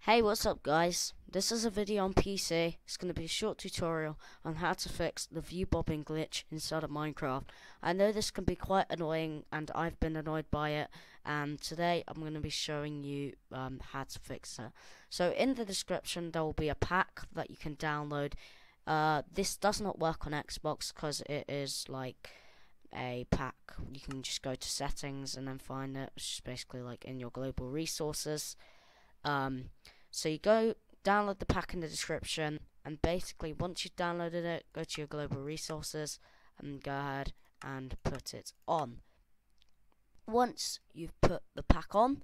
Hey, what's up guys? This is a video on PC. It's going to be a short tutorial on how to fix the view bobbing glitch inside of Minecraft. I know this can be quite annoying and I've been annoyed by it, and today I'm going to be showing you how to fix it. So in the description there will be a pack that you can download. This does not work on Xbox because it is like a pack. You can just go to settings and then find it, which is basically like in your global resources. So you go download the pack in the description, and basically once you've downloaded it, go to your global resources and go ahead and put it on. Once you've put the pack on,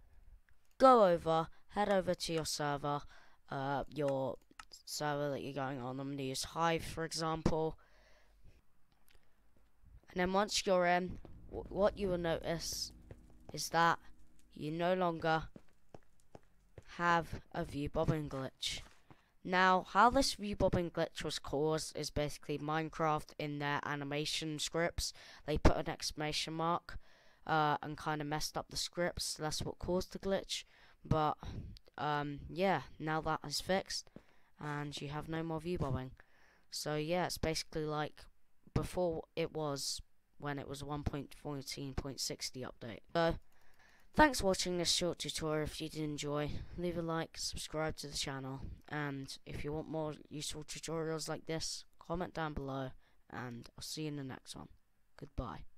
head over to your server that you're going on. I'm going to use Hive for example. And then once you're in, what you will notice is that you no longer have a view bobbing glitch. Now, how this view bobbing glitch was caused is basically Minecraft in their animation scripts, they put an exclamation mark and kind of messed up the scripts. That's what caused the glitch. But yeah, now that is fixed and you have no more view bobbing. So yeah, it's basically like before it was when it was 1.14.60 update. So thanks for watching this short tutorial. If you did enjoy, leave a like, subscribe to the channel, and if you want more useful tutorials like this, comment down below, and I'll see you in the next one. Goodbye.